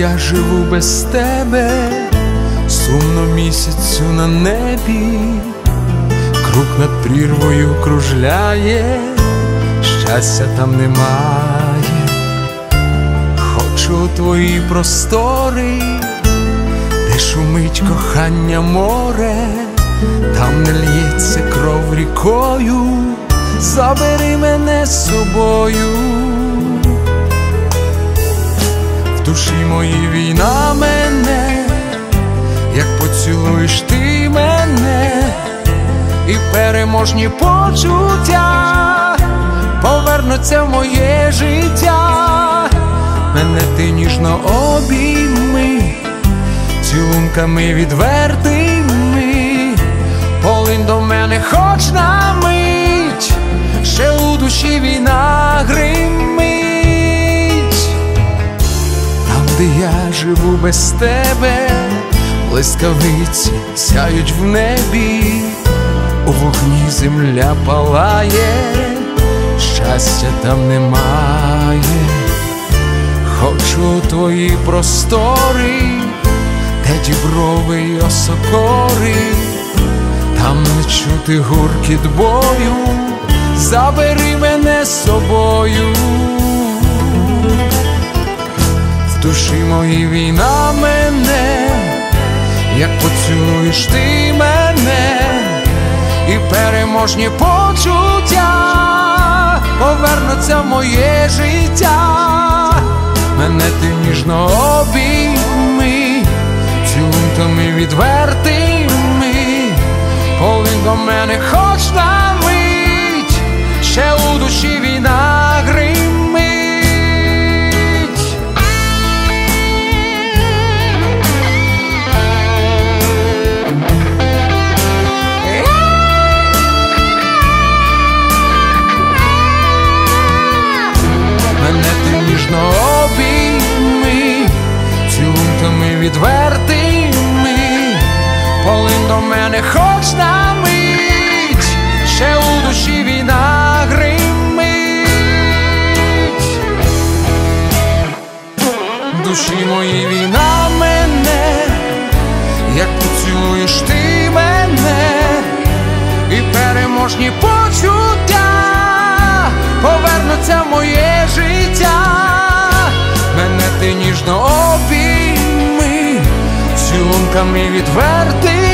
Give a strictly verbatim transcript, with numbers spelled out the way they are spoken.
я живу без тебе, сумно місяцю на небі, круг над прірвою кружляє, щастя там немає. Хочу твої простори, де шумить кохання море, там не лється кров рікою, забери мене з собою. В душі моїй війна мене, як поцілуєш ти мене, і переможні почуття повернуться в моє життя. Мене ти ніжно обійми, цілунками відвертими, полинь до мене хоч на мить, ще у душі війна гримить. Там, де я живу без тебе, блискавиці сяють в небі, у вогні земля палає, щастя там немає. Хочу твої простори, де діброви й осокори, там не чути гуркіт бою, забери мене з собою. В душі моїй війна мене, як поцілуєш ти мене, і переможні почуття повернуться в моє життя. Мене ти ніжно обійми, цілунками відвертими, полинь до мене хоч на мить, ще у душі війна гримить. Мене ти ніжно обійми, цілунками відвертими, полинь до мене хоч на мить, ще у душі війна гримить. В душі моїй війна мене, як поцілуєш ти мене, і переможні почуття повернуться в моє життя. Мене ти ніжно обійми, цілунками відверти,